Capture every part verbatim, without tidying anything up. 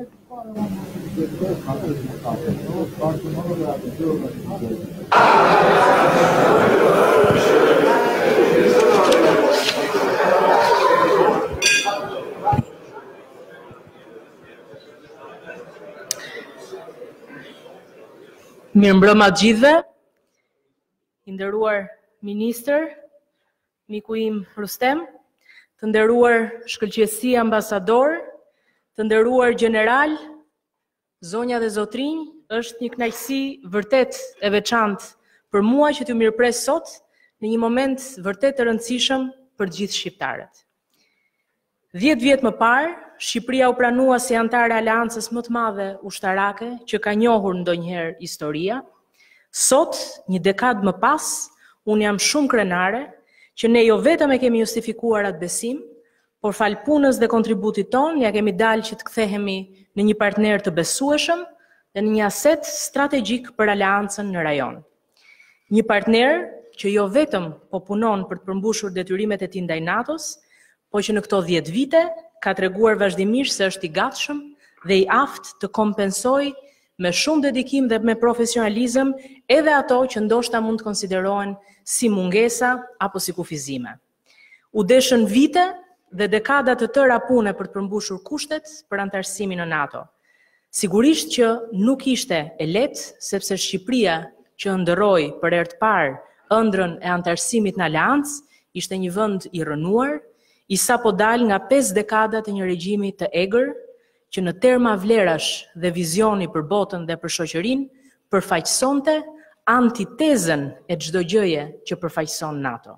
Mirëmbrëma të gjithëve, i nderuar ministër, miku im Rustem, të nderuar shkëlqyesi ambasador, të nderuar general, zonja dhe zotrinj, është një kënaqësi vërtet e veçantë për mua që t'ju mirëpres sot në një moment vërtet të rëndësishëm për të gjithë shqiptarët. Dhjetë vjet më parë, Shqipëria u pranua si antare aleancës më të madhe ushtarake që ka njohur ndonjëherë historia. Sot, një dekadë më pas, unë jam shumë krenare që ne jo vetëm e kemi justifikuar atë besim, por fal punës dhe kontributit ton, ja kemi dalë që të kthehemi në një partner të besueshëm dhe në një aset strategjik për aleancën në rajon. Një partner që jo vetëm po punon për të përmbushur detyrimet e tij ndaj NATO-s, po që në këto dhjetë vite ka treguar vazhdimisht se është i gatshëm dhe i aftë të kompensojë me shumë dedikim dhe me profesionalizëm edhe ato që ndoshta mund të konsiderohen si mungesa apo si kufizime. U deshën vite dhe dekada të tëra pune për të përmbushur kushtet për antarësimin në NATO. Sigurisht që nuk ishte e lehtë, sepse Shqipëria që ndërroi për herë të parë ëndrrën e antarësimit në aleancë ishte një vend i rënuar, i sapo dal nga pesë dekada të një regjimi të egër, që në terma vlerash dhe vizioni për botën dhe për shoqërinë, përfaqësonte antitezën e çdo gjëje që përfaqëson NATO.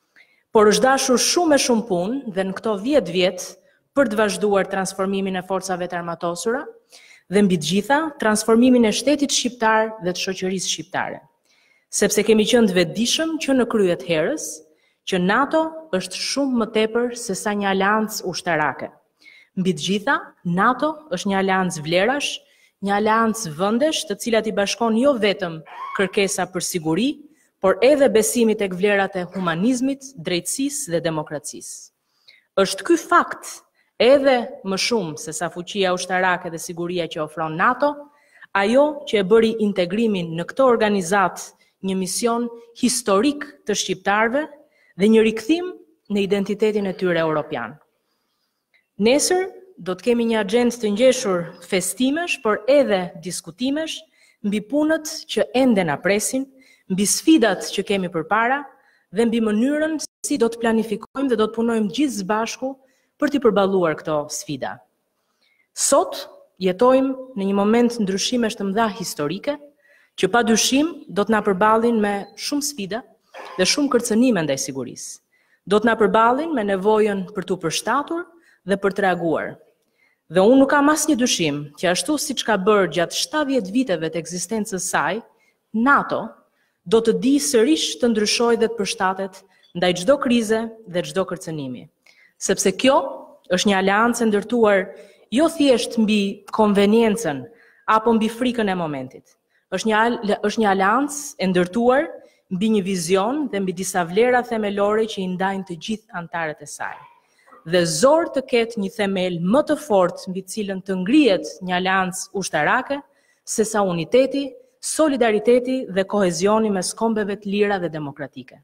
Por është dashur shumë e shumë punë dhe në këto dhjetë vjet për të vazhduar transformimin e forcave të armatosura dhe mbi të gjitha transformimin e shtetit shqiptar dhe të shoqërisë shqiptare. Sepse kemi qenë të vetëdijshëm që në krye të herës që NATO është shumë më tepër se sa një aleancë ushtarake. Mbi të gjitha, NATO është një aleancë vlerash, një aleancë vendesh të cilat i bashkon jo vetëm kërkesa për siguri, por edhe besimi tek vlerat e humanizmit, drejtësisë dhe demokracisë. Është ky fakt, edhe më shumë se sa fuqia ushtarake dhe siguria që ofron NATO, ajo që e bëri integrimin në këtë organizat një mision historik të shqiptarëve dhe një rikthim në identitetin e tyre europian. Nesër do të kemi një agjendë të ngjeshur festimesh, por edhe diskutimesh mbi punët që ende na presin, mbi sfidat që kemi përpara dhe mbi mënyrën si do të planifikojmë dhe do të punojmë gjithë së bashku për t'i përballuar këto sfida. Sot jetojmë në një moment ndryshimesh të mëdha historike, që padyshim do të na përballin me shumë sfida dhe shumë kërcënime ndaj sigurisë. Do të na përballin me nevojën për t'u përshtatur dhe për të reaguar. Dhe unë nuk kam asnjë dyshim që ashtu siç ka bërë gjatë shtatëdhjetë viteve të ekzistencës saj, NATO do të di sërish të ndryshojë dhe të përshtatet ndaj çdo krize dhe çdo kërcënimi. Sepse kjo është një aleancë ndërtuar jo thjesht mbi konveniencën apo mbi frikën e momentit. Është një është një aleancë e ndërtuar mbi një vizion dhe mbi disa vlera themelore që i ndajnë të gjithë antarët e saj. Dhe zor të ketë një themel më të fortë mbi cilën të ngrihet një aleancë ushtarake, se sa uniteti, solidariteti dhe kohezioni mes kombeve të lira dhe demokratike.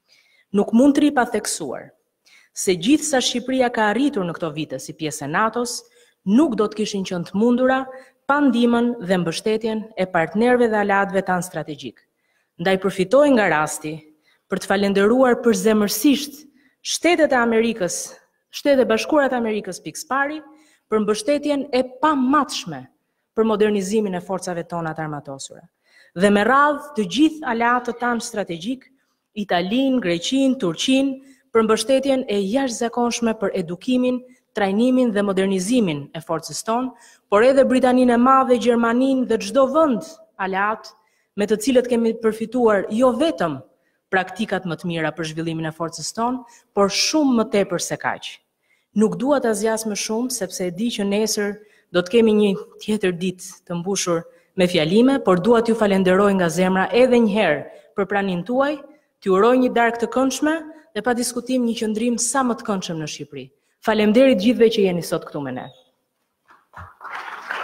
Nuk mund të ri pa theksuar se gjithë sa Shqipëria ka arritur në këto vite si pjesë e NATO-s, nuk do të kishin qenë të mundura pa ndihmën dhe mbështetjen e partnerëve dhe aleatëve tanë strategjik. Ndaj përfitoj nga rasti për të falenderuar përzemërsisht Shtetet e Amerikës, Shtetet e Bashkuara të Amerikës pikë pari për mbështetjen e pamatshme për modernizimin e forcave tona të armatosura. Dhe me radhë të gjithë aleatët tanë strategjik, Italinë, Greqinë, Turqinë, për mbështetjen e jashtëzakonshme për edukimin, trajnimin dhe modernizimin e forcës tonë, por edhe Britaninë e Madhe, Gjermaninë dhe çdo vend aleat me të cilët kemi përfituar jo vetëm praktikat më të mira për zhvillimin e forcës tonë, por shumë më tepër se kaq. Nuk dua ta zgjas më shumë sepse e di që nesër do të kemi një tjetër ditë të mbushur me fjalime, por dua t'ju falenderoj nga zemra edhe një herë për praninë tuaj, t'ju uroj një darkë të këndshme dhe pa diskutim një qëndrim sa më të këndshëm në Shqipëri. Faleminderit gjithëve që jeni sot këtu me ne.